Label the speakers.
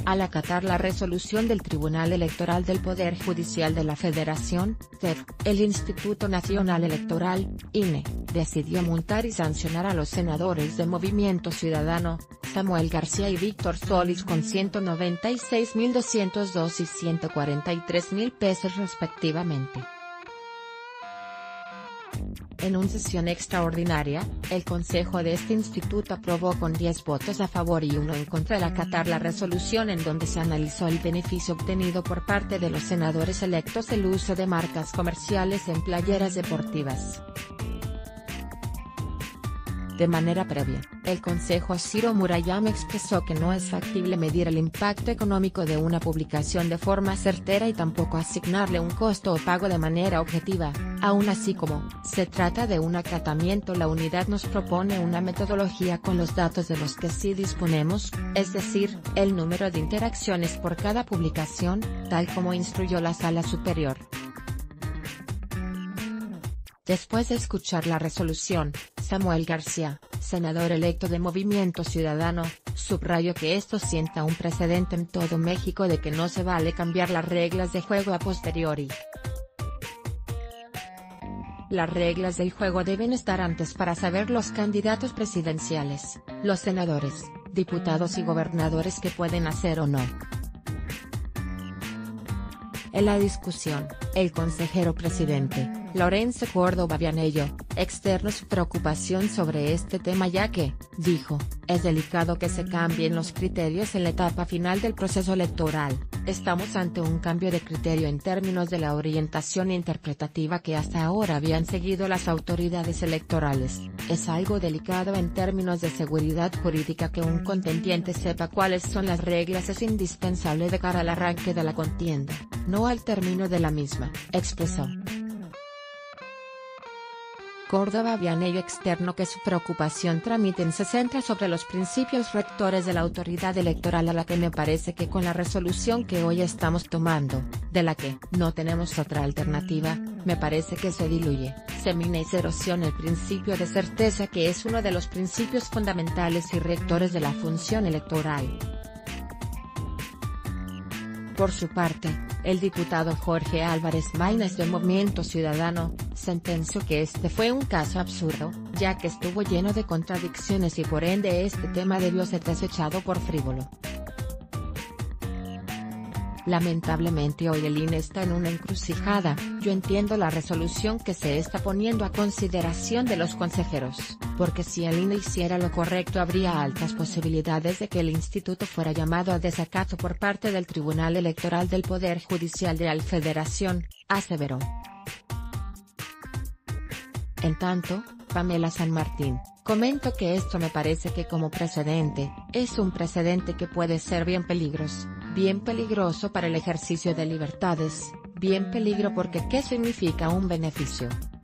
Speaker 1: Al acatar la resolución del Tribunal Electoral del Poder Judicial de la Federación, TEF, el Instituto Nacional Electoral, INE, decidió multar y sancionar a los senadores de Movimiento Ciudadano, Samuel García y Víctor Solís con 196.202 y 143.000 pesos respectivamente. En una sesión extraordinaria, el Consejo de este instituto aprobó con 10 votos a favor y 1 en contra el acatar la resolución en donde se analizó el beneficio obtenido por parte de los senadores electos el uso de marcas comerciales en playeras deportivas. De manera previa, el Consejo Ciro Murayama expresó que no es factible medir el impacto económico de una publicación de forma certera y tampoco asignarle un costo o pago de manera objetiva. Aún así, como se trata de un acatamiento, la unidad nos propone una metodología con los datos de los que sí disponemos, es decir, el número de interacciones por cada publicación, tal como instruyó la Sala Superior. Después de escuchar la resolución, Samuel García, senador electo de Movimiento Ciudadano, subrayó que esto sienta un precedente en todo México de que no se vale cambiar las reglas de juego a posteriori. Las reglas del juego deben estar antes para saber los candidatos presidenciales, los senadores, diputados y gobernadores qué pueden hacer o no. En la discusión, el consejero presidente, Lorenzo Córdoba Vianello, externó su preocupación sobre este tema ya que, dijo, es delicado que se cambien los criterios en la etapa final del proceso electoral. Estamos ante un cambio de criterio en términos de la orientación interpretativa que hasta ahora habían seguido las autoridades electorales. Es algo delicado en términos de seguridad jurídica que un contendiente sepa cuáles son las reglas. Es indispensable de cara al arranque de la contienda, no al término de la misma, expresó. Córdoba Vianello externó que su preocupación se centra sobre los principios rectores de la autoridad electoral, a la que me parece que con la resolución que hoy estamos tomando, de la que no tenemos otra alternativa, me parece que se diluye, se mina y se erosiona el principio de certeza, que es uno de los principios fundamentales y rectores de la función electoral. Por su parte, el diputado Jorge Álvarez Maínez de Movimiento Ciudadano, sentenció que este fue un caso absurdo, ya que estuvo lleno de contradicciones y por ende este tema debió ser desechado por frívolo. Lamentablemente hoy el INE está en una encrucijada. Yo entiendo la resolución que se está poniendo a consideración de los consejeros, porque si el INE hiciera lo correcto habría altas posibilidades de que el instituto fuera llamado a desacato por parte del Tribunal Electoral del Poder Judicial de la Federación, aseveró. En tanto, Pamela San Martín, comento que esto me parece que como precedente, es un precedente que puede ser bien peligroso para el ejercicio de libertades, bien peligro porque ¿qué significa un beneficio?